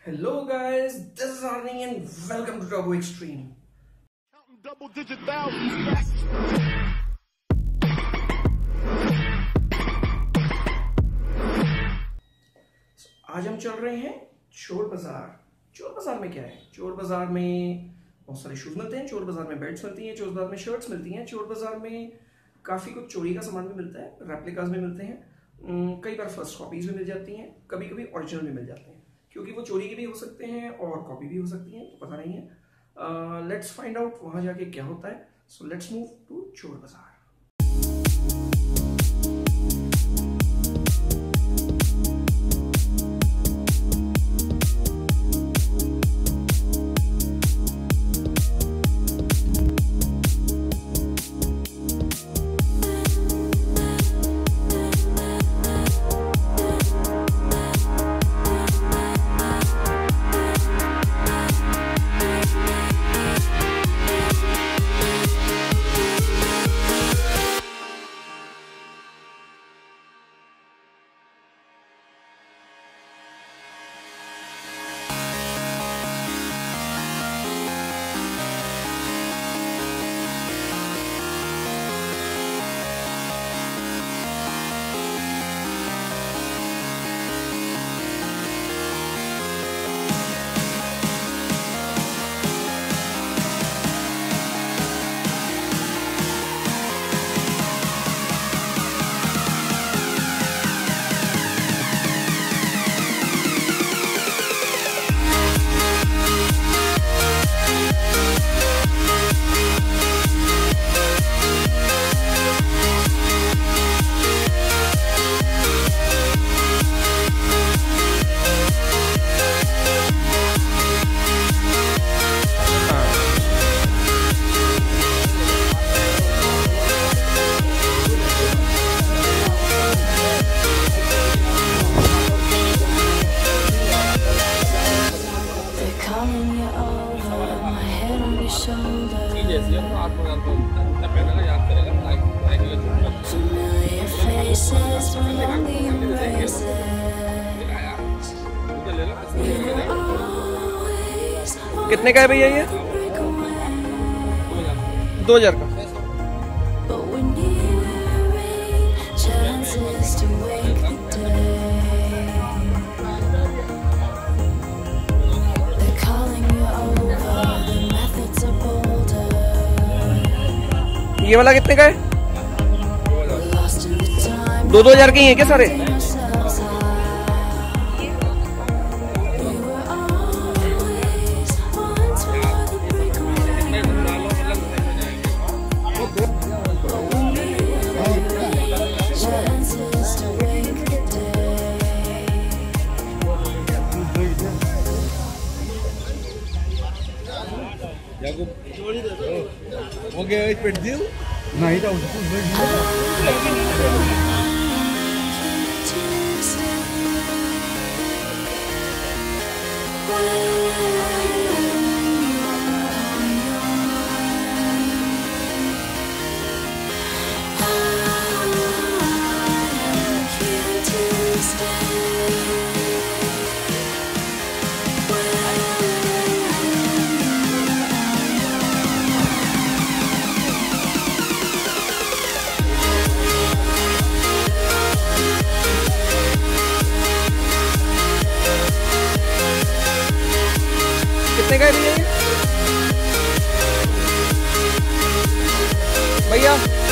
Hello guys, this is Arnie and welcome to Turbo Extreme. Double digit thousands. आज हम चल रहे हैं चोर बाजार। चोर बाजार में क्या है? चोर बाजार में बहुत सारे शूज मिलते हैं, चोर बाजार में बेल्ट्स मिलती हैं, चोर बाजार में शर्ट्स मिलती हैं, चोर बाजार में काफ़ी कुछ चोरी का सामान भी मिलता है, रेप्लिकास भी मिलते हैं, कई बार फर्स्ट कॉपीज भी मिल जाती हैं, कभी कभी ओरिजिनल भी मिल जाते हैं, क्योंकि वो चोरी के भी हो सकते हैं और कॉपी भी हो सकती हैं, तो पता नहीं है। लेट्स फाइंड आउट वहाँ जाके क्या होता है। सो लेट्स मूव टू चोर बाजार। कितने का है भैया ये? 2000 का। ये वाला कितने का है? 2000 के ही है क्या सारे? Alguém perdeu? Não, então, कितने का है भैया?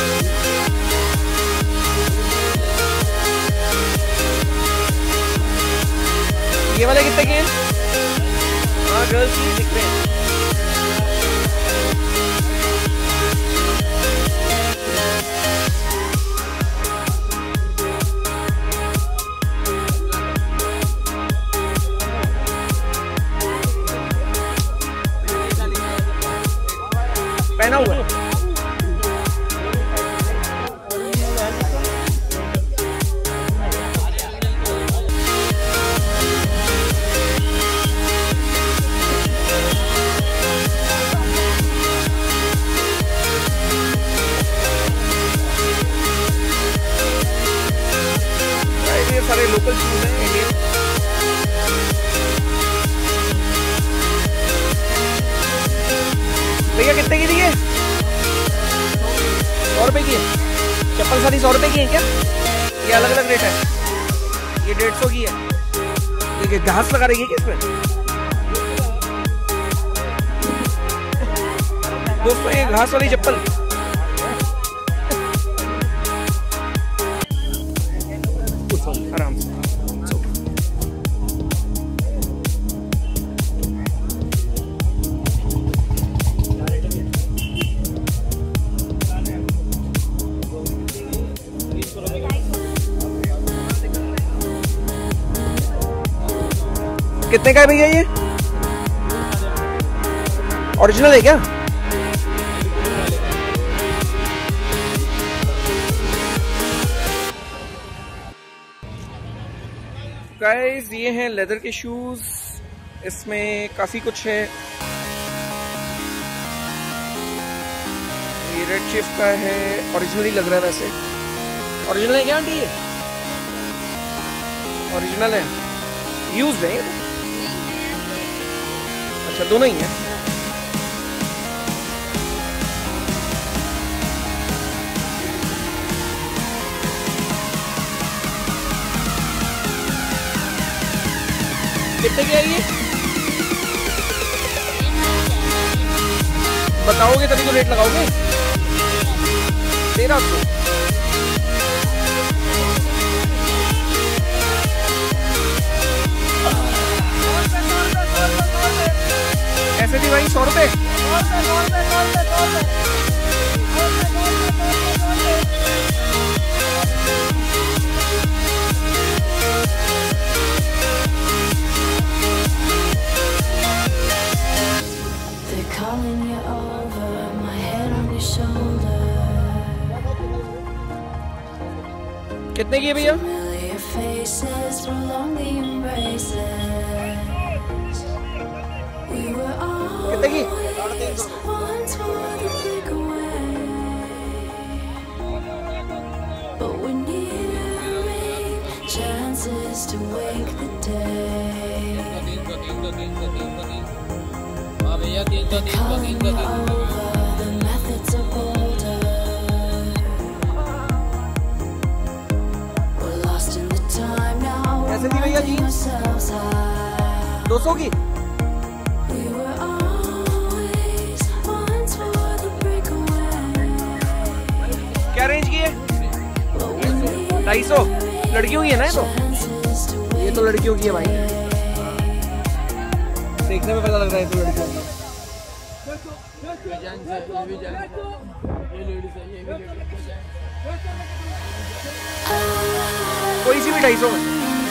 ये वाले कितने के हैं? हाँ, गर्ल्स भी दिख रहे हैं। पहना हुआ है। चप्पल सारी 100 रुपए की है क्या? ये अलग अलग रेट है। ये 150 की है। ये घास लगा रही है क्या इसमें? दोस्तों ये घास वाली चप्पल आराम से। कितने का है भैया ये? ओरिजिनल है क्या? गाइस ये हैं लेदर के शूज। इसमें काफी कुछ है। ये रेड शिफ्ट का है। ओरिजिनल ही लग रहा है वैसे। ओरिजिनल है क्या आंटी? ये ओरिजिनल है। यूज्ड है ये? अच्छा दोनों ही हैं। कितने की है ये? बताओगे तभी तो रेट लगाओगे। 1300। ऐसे थी भाई 100 रुपए। कितने की है भैया? कितने की? 300। ऐसे थी भैया जी 200 की। क्या रेंज की है? 250। लड़कियों की है ना ये तो लड़कियों की है भाई। देखने में पता लग रहा है तो लड़कियों की। कोई सी भी 250 में।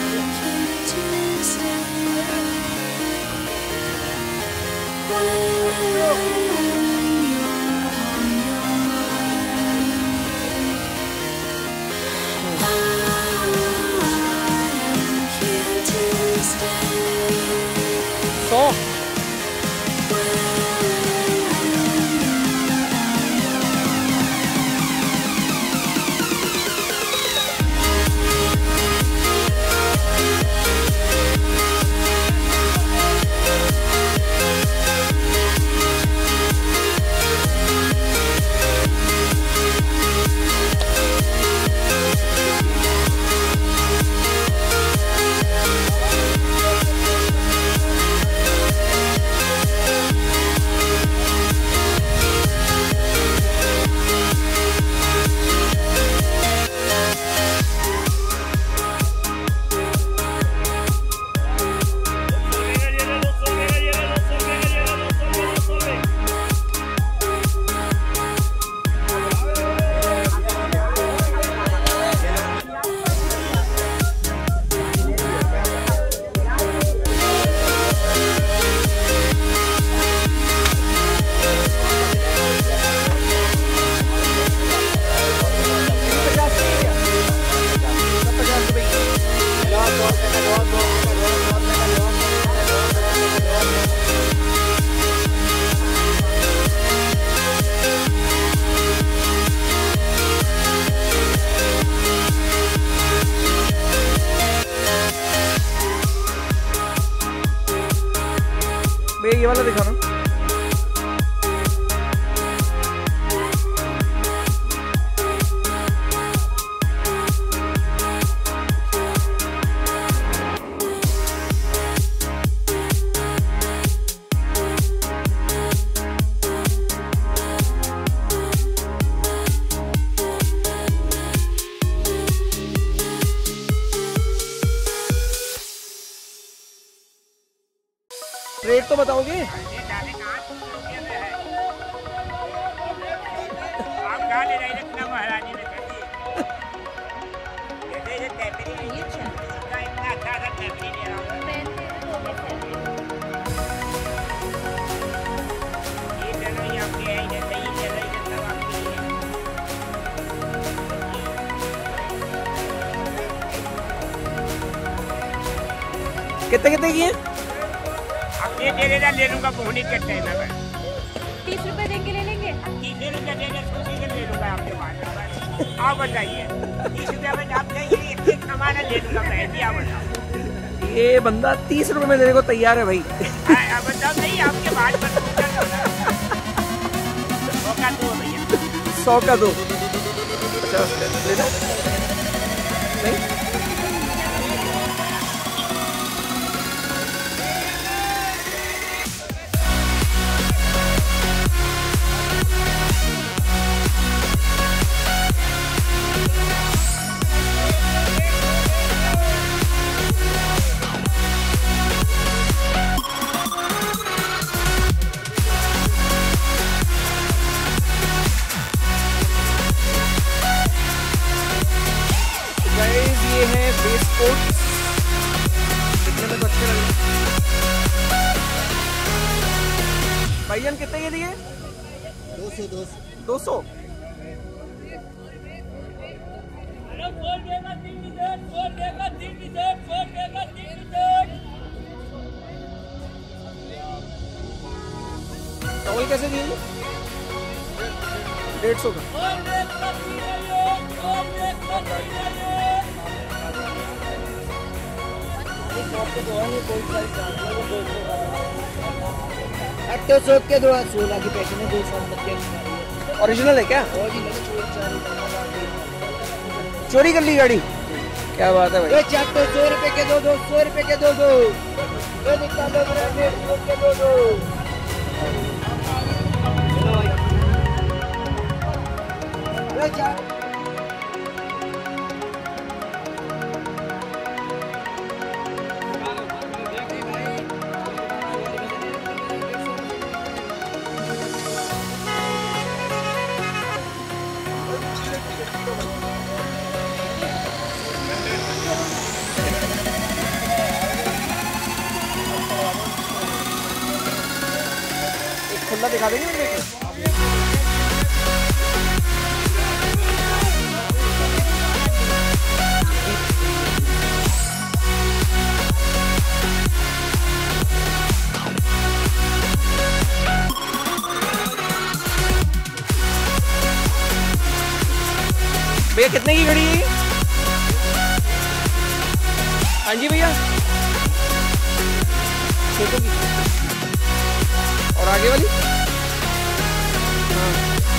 भैया ये वाला दिखाना। रेट तो बताओगे? कितने कितने की है? अब ये दे देना, ले लूंगा बोहनी के टाइम में। 30 रुपए देंगे, ले लेंगे। 30 रुपए दे दे, सोची के ले लूंगा आपके पास। आप बताइए, 30 रुपए में आप चाहिए, एक सामान ले लूंगा मैं भी। आप बताओ। ये बंदा 30 रुपए में देने को तैयार है भाई। आप बताओ, नहीं आपके बात पर 100 का दो भैया, 100 का दो। 50 का लेना नहीं? ये है बेस कोट, दिखने में तो अच्छे लग रहे हैं। भाईजान कितने के दिए? 200। टॉवल कैसे दिए? 150 का। के 16 की पैसे में 200 ओरिजिनल है क्या? चोरी कर ली गाड़ी? क्या बात है भाई। 100 रुपए के दो, 100 रुपए के दो, 2 खुला दिखा देंगे मेरे को। भैया कितने की घड़ी है? हाँ जी भैया, 600 की। और आगे वाली? हाँ।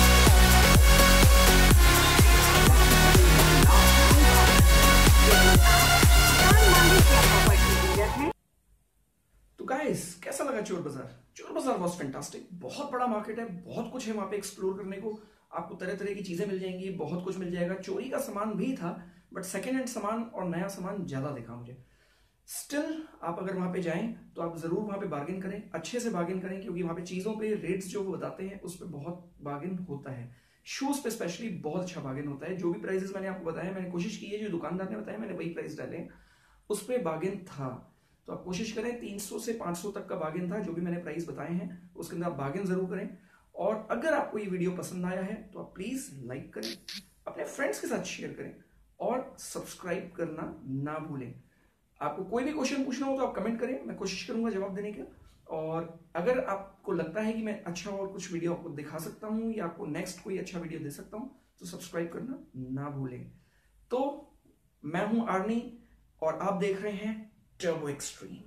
तो गाइस, कैसा लगा चोर बाजार? चोर बाजार वाज फैंटास्टिक। बहुत बड़ा मार्केट है, बहुत कुछ है वहां पे एक्सप्लोर करने को। आपको तरह तरह की चीजें मिल जाएंगी, बहुत कुछ मिल जाएगा। चोरी का सामान भी था, बट सेकेंड हैंड सामान और नया सामान ज्यादा दिखा मुझे। स्टिल आप अगर वहां पे जाएं तो आप जरूर वहां पे बार्गेन करें, अच्छे से बार्गेन करें, क्योंकि वहां पे चीजों पे रेट्स जो वो बताते हैं उस पर बहुत बार्गेन होता है। शूज पे स्पेशली बहुत अच्छा बार्गेन होता है। जो भी प्राइसेस मैंने आपको बताया, मैंने कोशिश की है, जो दुकानदार ने बताया मैंने वही प्राइस डाले, उस पर बार्गेन था। तो आप कोशिश करें, 300 से 500 तक का बार्गेन था। जो भी मैंने प्राइस बताए हैं उसके अंदर आप बार्गेन जरूर करें। और अगर आपको ये वीडियो पसंद आया है तो आप प्लीज लाइक करें, अपने फ्रेंड्स के साथ शेयर करें और सब्सक्राइब करना ना भूलें। आपको कोई भी क्वेश्चन पूछना हो तो आप कमेंट करें, मैं कोशिश करूंगा जवाब देने की। और अगर आपको लगता है कि मैं अच्छा और कुछ वीडियो आपको दिखा सकता हूं या आपको नेक्स्ट कोई अच्छा वीडियो दे सकता हूं तो सब्सक्राइब करना ना भूलें। तो मैं हूं आर्नी और आप देख रहे हैं टर्बो एक्सट्रीम।